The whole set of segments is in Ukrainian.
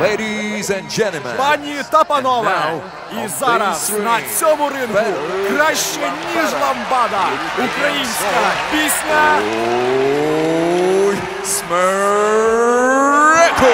Ladies and gentlemen. Пані та панове, і зараз на цьому рингу краще, ніж ламбада, українська пісня Ой, Смереко!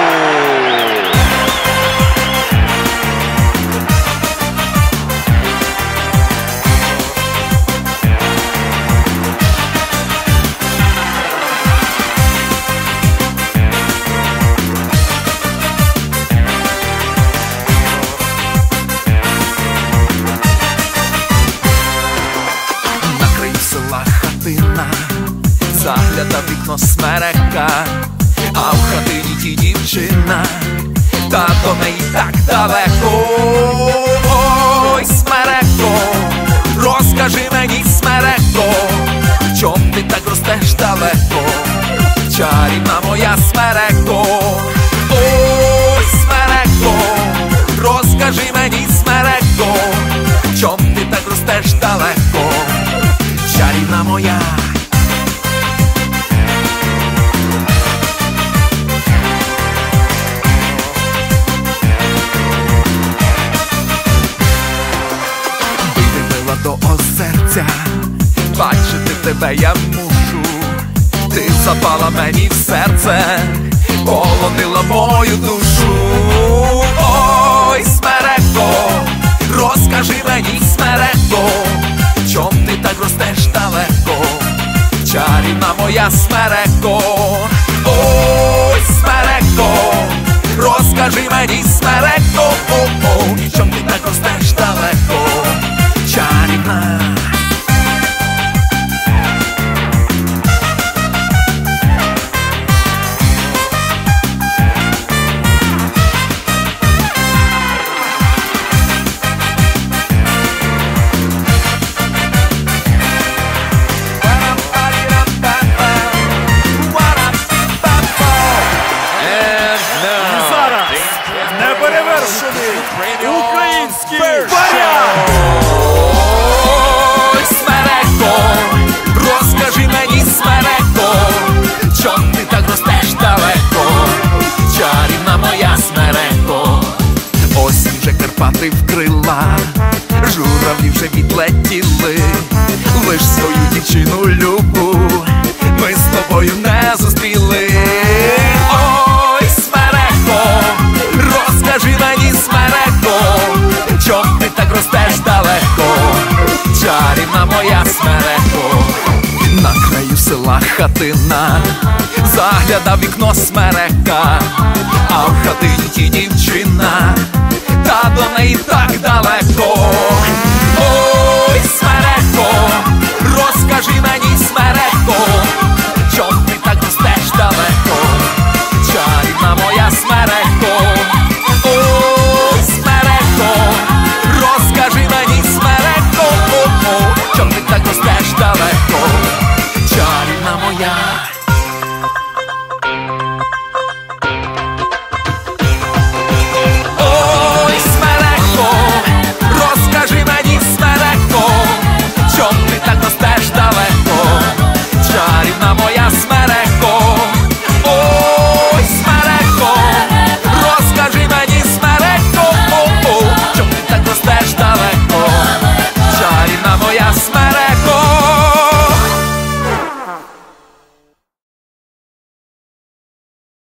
Загляда в вікно Смерека, а в хатині ті дівчина, та до неї так далеко. Ой, Смереко, розкажи мені, Смереко, в чом ти так ростеш далеко, чарівна моя Смереко. Ой, Смереко, розкажи мені, Смереко, в чом ти так ростеш далеко, чарівна моя. До озерця, бачити тебе я мушу, ти запала мені в серце, полонила мою душу. Ой, Смереко, розкажи мені, Смереко, в чом ти так ростеш далеко, чарівна моя Смереко. Ой, Смереко, розкажи мені, Смереко, в чом ти так ростеш далеко, чарівна. неперевершений український варіант! Ой, Смереко, розкажи мені, Смереко, чом ти так ростеш далеко, чарівна моя Смереко. Осінь вже Карпати вкрила, журавлі вже відлетіли, лиш свою дівчину любу ми з тобою не зустріли. Ой, Смереко, розкажи мені, Смереко, чом ти так ростеш далеко, чарівна моя Смереко. На краю села хатина, загляда в вікно Смерека, а в хатині ті дівчина, та до неї так далеко. Ой, Смереко,